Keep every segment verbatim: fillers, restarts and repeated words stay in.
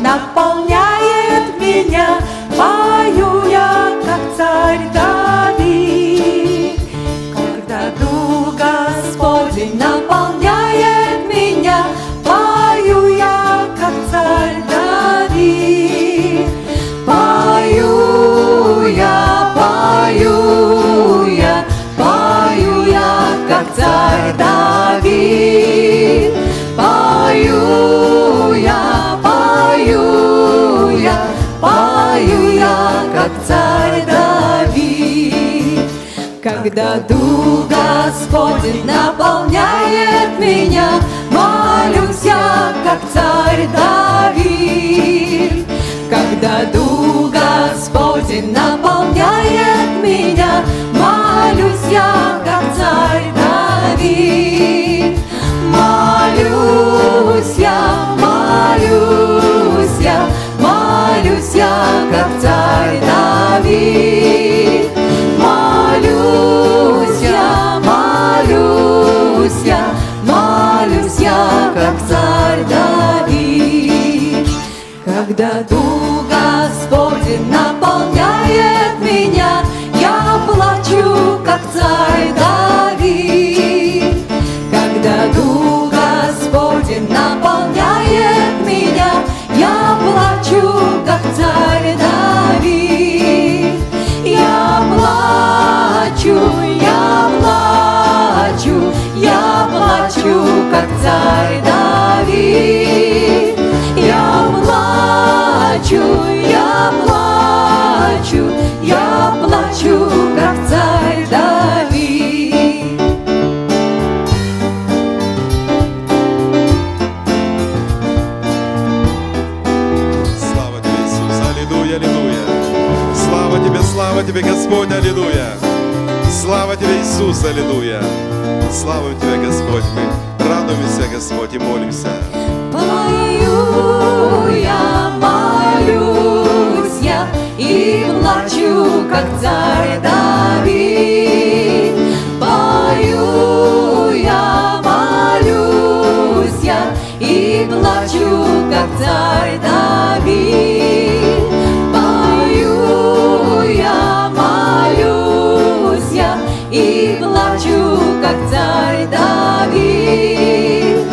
наполняет меня. Пою я, как царь Давид. Когда Дух Господень наполняет меня, пою я, как царь Давид. Пою я, пою я, пою я, как царь Давид. Пою я, пою я, пою я, как царь Давид. Когда Дух Господень наполняет меня, молюсь я, как царь Давид. Когда Дух Господень наполняет меня, молюсь я, как царь Давид. Молюсь я, молюсь я, молюсь я, как царь Давид. Молюсь я, молюсь я, молюсь я, как царь Давид. Когда Дух Господень наполняет меня, я плачу, как царь Давид. Когда Дух Господень наполняет меня, я плачу, как царь Давид. Я плачу, я плачу, я плачу, как царь Давид. Я плачу, я плачу, я плачу, как царь Давид. Слава тебе, Иисус, аллилуйя, аллилуйя. Слава тебе, слава тебе, Господь, аллилуйя. Слава тебе, Иисус, аллилуйя. Слава тебе, Господь, мы радуемся, Господь, и молимся. Пою я, молюсь я и плачу, как царь Давид. Пою я, молюсь я и плачу, как царь Давид. Пою я, молюсь я и плачу, как царь Давид.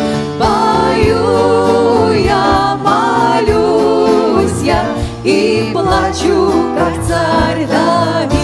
Пою я, молюсь я и плачу, как царь Давид.